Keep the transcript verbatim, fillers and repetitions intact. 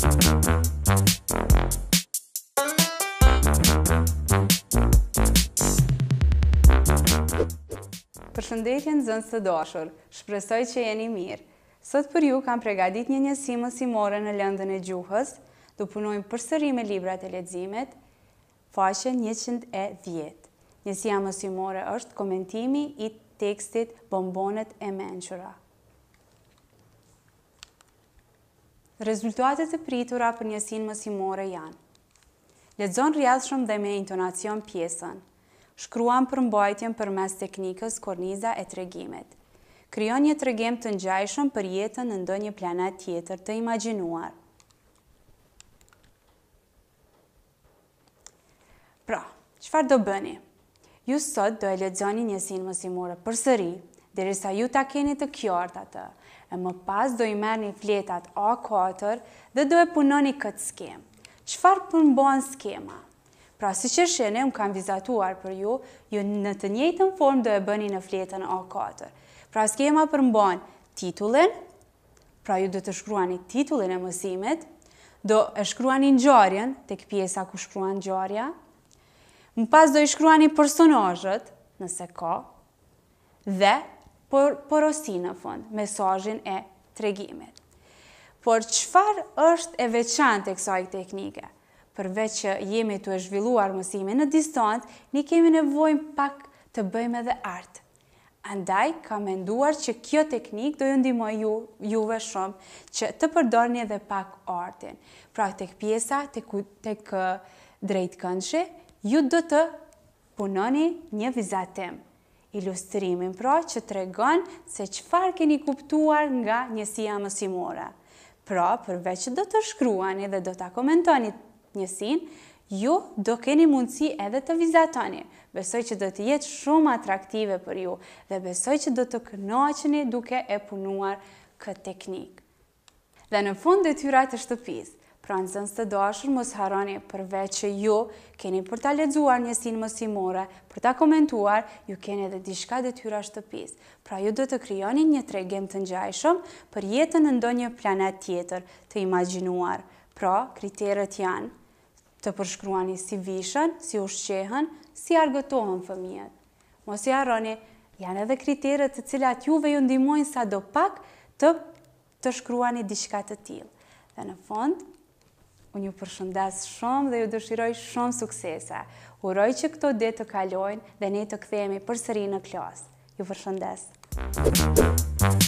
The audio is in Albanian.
Përshëndetje nxënës të dashur, shpresoj që jeni mirë. Sot për ju kam përgatitur një njësi mësimore në lëndën e gjuhës, do punojmë përsëri me librat e leximit, faqe njëqind e dhjetë. Njësia mësimore është komentimi i tekstit Bombonet e mençura. Rezultatet e pritura për njësinë mësimore janë: lexon rrjedhshëm dhe me intonacion pjesën. Shkruan përmbajtjen përmes teknikës korniza e tregimit. Krijon një tregim të ngjajshëm për jetën në ndonjë planet tjetër të imagjinuar. Pra, çfarë do bëni? Ju sot do e lexoni njësinë mësimore përsëri, derisa ju ta keni të qartë atë. E më pas do i merrni fletat A katër dhe do e punoni këtë skemë. Çfarë përmban skema? Pra, si që shene, unë kam vizatuar për ju, ju në të njëjtën formë do e bëni në fletën A katër. Pra, skema përmban titullin, pra ju do të shkruani titullin e mësimit, do e shkruani ngjarjen, tek pjesa ku shkruan ngjarja, më pas do i shkruani personazhet, nëse ka, dhe por, porosi në fund, mesazhin e tregimit. Por çfarë është e veçantë e kësaj teknike? Përveç që jemi të e zhvilluar mësimin në distancë, ne kemi nevojë pak të bëjmë edhe art. Andaj, kam menduar që kjo teknik do ju ndihmoj ju, juve shumë që të përdorni edhe pak artin. Pra, tek pjesa, tek, tek drejtkëndshi, ju do të punoni një vizatim. Ilustrimin pra që tregon se çfarë keni kuptuar nga njësia mësimore. Pra, përveç që do të shkruani dhe do ta komentoni njësinë, ju do keni mundësi edhe të vizatoni. Besoj që do të jetë shumë atraktive për ju dhe besoj që do të kënaqeni duke e punuar këtë teknikë. Dhe në fund detyrat të shtëpisë. Pra, nxënës të dashur, mos harroni përveç që ju keni për ta lexuar njësinë mësimore, për ta komentuar, ju keni edhe diçka detyra shtëpisë. Pra, ju do të krijoni një tregim të ngjajshëm për jetën në ndonjë planet tjetër të imagjinuar. Pra, kriteret janë të përshkruani si vishën, si ushqehen, si argëtohen fëmijët. Mos i harroni, janë edhe kriteret të cilat juve ju ndihmojnë sadopak të të shkruani diçka të tillë. Dhe në fund, unë ju përshëndes shumë dhe ju dëshiroj shumë suksese. Uroj që këto ditë të kalojnë dhe ne të kthehemi përsëri në klasë. Ju përshëndes.